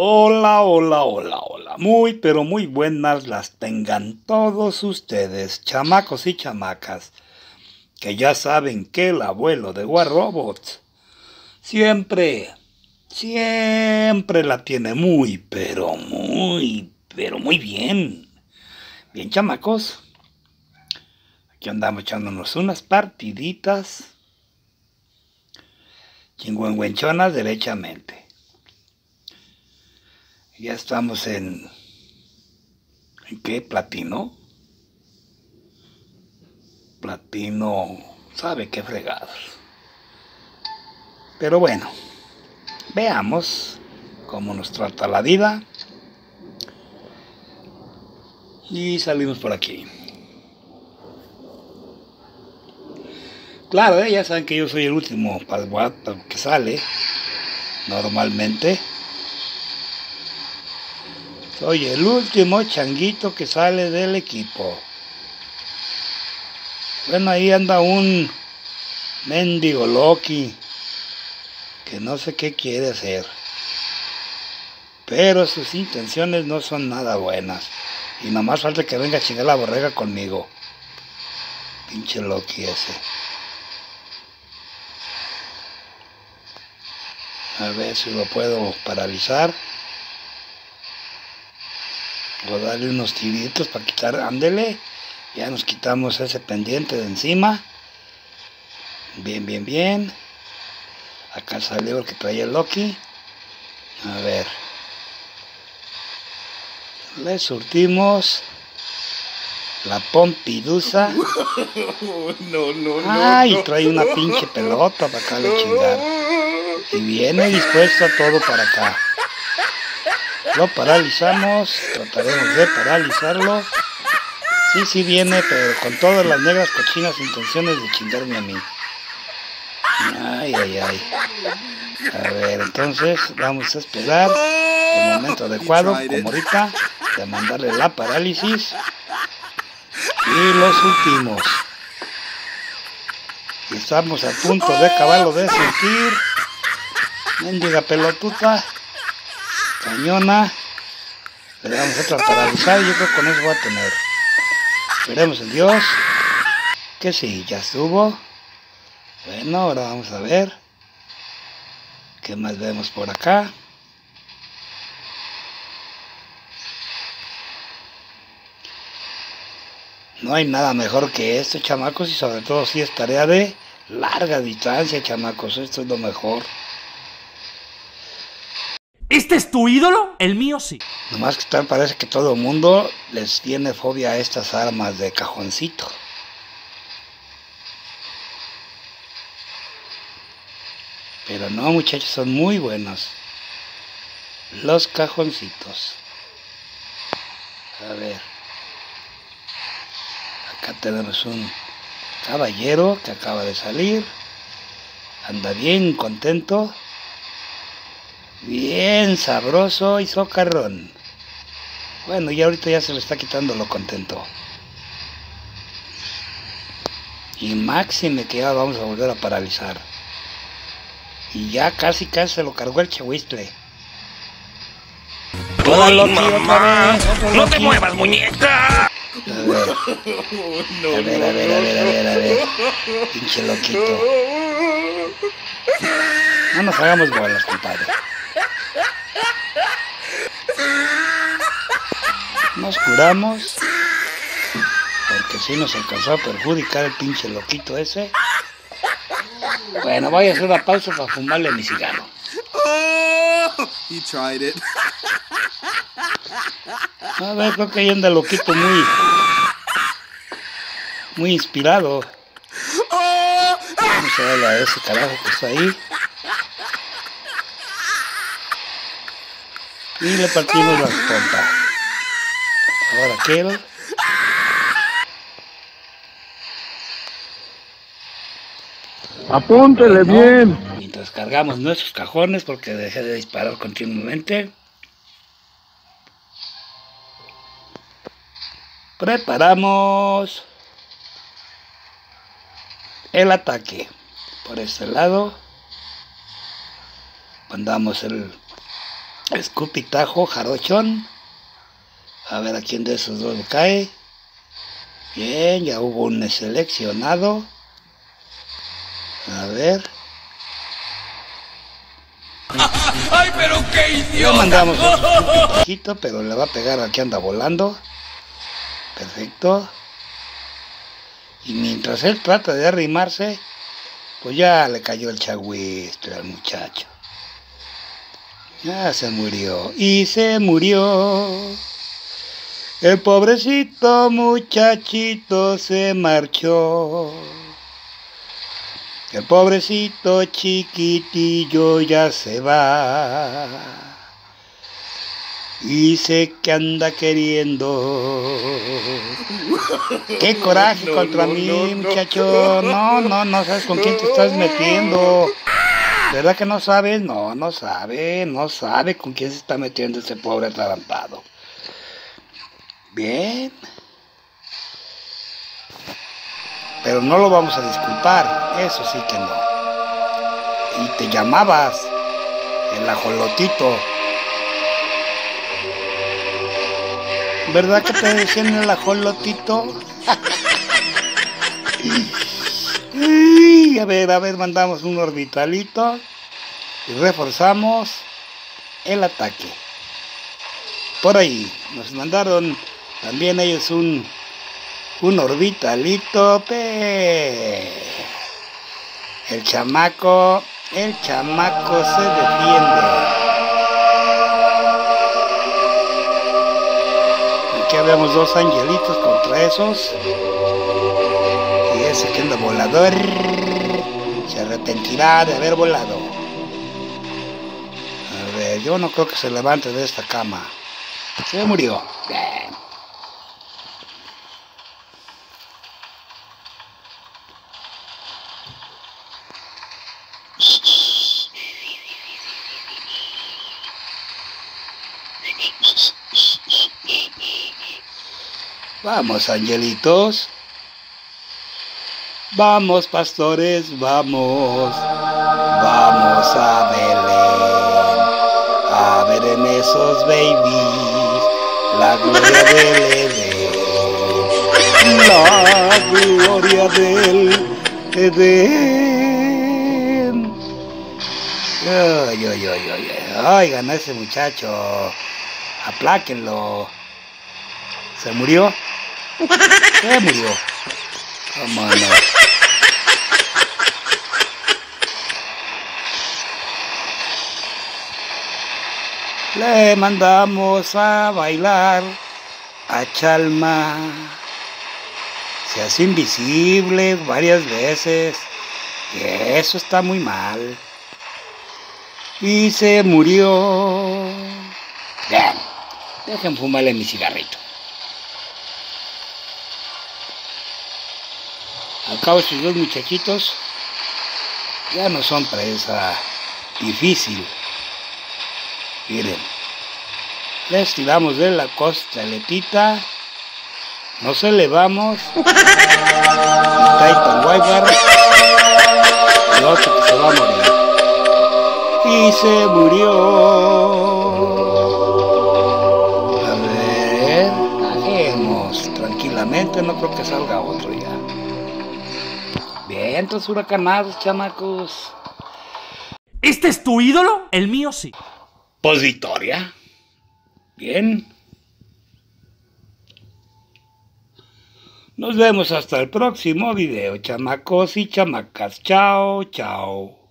Hola, hola, hola, hola. Muy, pero muy buenas las tengan todos ustedes, chamacos y chamacas, que ya saben que el abuelo de War Robots siempre la tiene muy, pero muy bien. Bien, chamacos. Aquí andamos echándonos unas partiditas chingüengüenchonas derechamente. Ya estamos ¿en qué? Platino. Platino, sabe qué fregados. Pero bueno, veamos cómo nos trata la vida. Y salimos por aquí. Claro, ya saben que yo soy el último que sale. Normalmente. Soy el último changuito que sale del equipo. Bueno, ahí anda un mendigo Loki que no sé qué quiere hacer. Pero sus intenciones no son nada buenas. Y nomás falta que venga a chingar la borrega conmigo. Pinche Loki ese. A ver si lo puedo paralizar. O darle unos tiritos para quitar. Ándele. Ya nos quitamos ese pendiente de encima. Bien, bien, bien. Acá salió el que traía el Loki. A ver. Le surtimos la pompidusa. Ay, trae una pinche pelota para acá le chingar. Y viene dispuesto a todo para acá. Lo paralizamos. Trataremos de paralizarlo. Sí viene, pero con todas las negras cochinas intenciones de chingarme a mí. Ay. A ver, entonces vamos a esperar el momento adecuado, como ahorita, de mandarle la parálisis. Y lo surtimos. Y estamos a punto de acabarlo de surtir. Mendiga pelotuta. Cañona. Le damos otra paralizar y yo creo que con eso va a tener. Esperemos en Dios. Que sí, ya estuvo. Bueno, ahora vamos a ver. ¿Qué más vemos por acá? No hay nada mejor que esto, chamacos, y sobre todo si es tarea de larga distancia, chamacos. Esto es lo mejor. ¿Este es tu ídolo? El mío sí. Nomás que tal parece que todo el mundo les tiene fobia a estas armas de cajoncito. Pero no, muchachos, son muy buenos. Los cajoncitos. A ver. Acá tenemos un caballero que acaba de salir. Anda bien contento. Bien sabroso y socarrón. Bueno, y ahorita ya se le está quitando lo contento. Y máxime que ya vamos a volver a paralizar. Y ya casi se lo cargó el chahuistle. ¡Uy, mamá! ¡No te muevas, muñeca! A ver. Pinche loquito. No nos hagamos bolas, compadre. Nos curamos. Porque si nos alcanzó a perjudicar el pinche loquito ese. Bueno, voy a hacer una pausa para fumarle mi cigarro. He tried it. A ver, creo que ahí anda el loquito muy inspirado. Vamos a darle a ese carajo que está ahí. Y le partimos la pompa. Ahora aquel. Apúntele bien. Mientras cargamos nuestros cajones porque dejé de disparar continuamente. Preparamos el ataque. Por este lado mandamos el escupitajo, jarochón. A ver a quién de esos dos le cae. Bien, ya hubo un seleccionado. A ver. ¡Ay, pero qué idiota! Le mandamos otro escupitajito, pero le va a pegar al que anda volando. Perfecto. Y mientras él trata de arrimarse, pues ya le cayó el chagüiste al muchacho. Ya se murió. Y se murió. El pobrecito muchachito se marchó. El pobrecito chiquitillo ya se va. Y sé que anda queriendo. ¡Qué coraje contra mí, muchacho! No sabes con quién te estás metiendo. ¿Verdad que no sabes? No sabe con quién se está metiendo ese pobre atarantado. Bien. Pero no lo vamos a disculpar, eso sí que no. Y te llamabas el ajolotito. ¿Verdad que te decían el ajolotito? A ver, mandamos un orbitalito y reforzamos el ataque. Por ahí nos mandaron también ellos un orbitalito. El chamaco se defiende. Aquí habemos dos angelitos contra esos. Y ese que anda volador se arrepentirá de haber volado. A ver, yo no creo que se levante de esta cama. Se murió. Bien. Vamos, angelitos. Vamos, pastores, vamos. Vamos a Belén. A ver en esos babies la gloria del Edén. La gloria del Edén. Oigan a ese muchacho. Apláquenlo. ¿Se murió? Se murió. ¿Cómo no? Le mandamos a bailar a Chalma. Se hace invisible varias veces. Y eso está muy mal. Y se murió. Bien, dejen fumarle mi cigarrito. Al cabo estos dos muchachitos ya no son presa difícil. Miren, les tiramos de la costaletita, nos elevamos, y Titan Wiper, el otro que se va a morir. Y se murió. A ver, bajemos tranquilamente, no creo que salga otro ya. Vientos huracanados, chamacos. ¿Este es tu ídolo? El mío sí. Pues victoria. Bien. Nos vemos hasta el próximo video, chamacos y chamacas. Chao, chao.